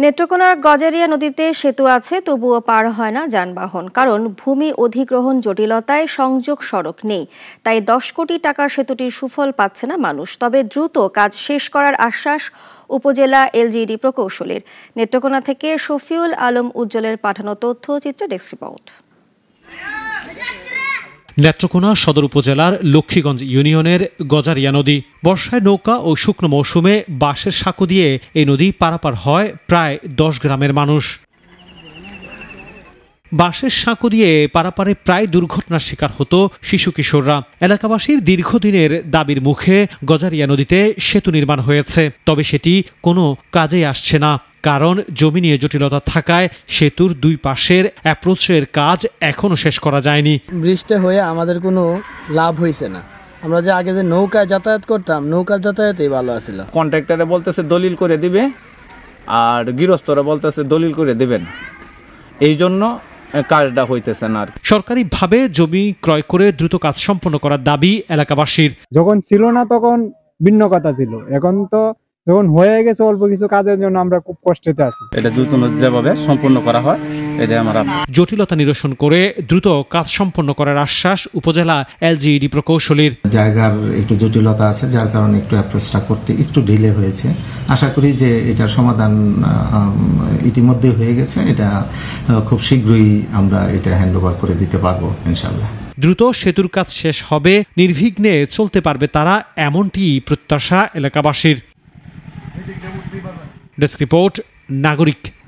নেত্রকোনার গজারিয়া নদীতে সেতু আছে, তবুও পার হয় না যানবাহন, কারণ ভূমি অধিগ্রহণ জটিলতায় সংযোগ সড়ক নেই। তাই 10 কোটি টাকার সেতুটির সুফল পাচ্ছে না মানুষ। তবে দ্রুত কাজ শেষ করার আশ্বাস উপজেলা এলজিইডি প্রকৌশলীর। নেত্রকোনা থেকে শফিউল আলম উজ্জ্বলের পাঠানো তথ্যচিত্র ডেস্ক রিপোর্ট। নেত্রকোনা সদর উপজেলার লক্ষ্মীগঞ্জ ইউনিয়নের গজারিয়া নদী। বর্ষায় নৌকা ও শুকনো মৌসুমে বাঁশের সাঁকো দিয়ে এই নদী পারাপার হয় প্রায় 10 গ্রামের মানুষ। বাঁশের সাঁকো দিয়ে পারাপারে প্রায় দুর্ঘটনার শিকার হতো শিশু কিশোররা। এলাকাবাসীর দীর্ঘদিনের দাবির মুখে গজারিয়া নদীতে সেতু নির্মাণ হয়েছে, তবে সেটি কোনো কাজে আসছে না, কারণ জমি নিয়ে জটিলতা থাকায় সেতুর দুই পাশের অ্যাপ্রোচের কাজ এখনো শেষ করা যায়নি। বৃষ্টি হয়ে আমাদের কোনো লাভ হয়েছে না। আমরা যে আগে যে নৌকায় যাতায়াত করতাম, নৌকার যাতায়াতেই ভালো আছিল। কন্ট্রাক্টরে বলতেছে দলিল করে দিবে, আর গৃহস্থরা বলতেছে দলিল করে দিবেন, এই জন্য কাজটা হইতেছে না। সরকারিভাবে জমি ক্রয় করে দ্রুত কাজ সম্পন্ন করার দাবি এলাকাবাসীর। যখন ছিল না তখন ভিন্ন কথা ছিল, এখন তো যখন হয়ে গেছে অল্প কিছু কাজের জন্য আমরা খুব কষ্টেতে আছি। এটা দ্রুত যেভাবে সম্পূর্ণ করা হয়, এটা আমরা জটিলতা নিরসন করে দ্রুত কাজ সম্পন্ন করার আশ্বাস উপজেলা এলজিইডি প্রকৌশলীর। জায়গার একটু জটিলতা আছে, যার কারণে একটু অ্যাপ্রোচটা করতে একটু ডিলে হয়েছে। আশা করি যে এটার সমাধান ইতিমধ্যে হয়ে গেছে, এটা খুব শীঘ্রই আমরা এটা হ্যান্ডওভার করে দিতে পারবো ইনশাআল্লাহ। দ্রুত সেতুর কাজ শেষ হবে, নির্বিঘ্নে চলতে পারবে তারা, এমনটি প্রত্যাশা এলাকাবাসীর। ডেস্ক রিপোর্ট, নাগরিক।